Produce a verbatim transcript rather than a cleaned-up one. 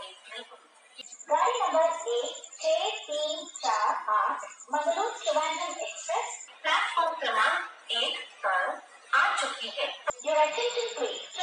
गाड़ी नंबर एक छह तीन चार आठ मंगलूर त्रिवेंद्रम एक्सप्रेस प्लेटफॉर्म क्रमांक एक पर आ चुकी है। Your attention please.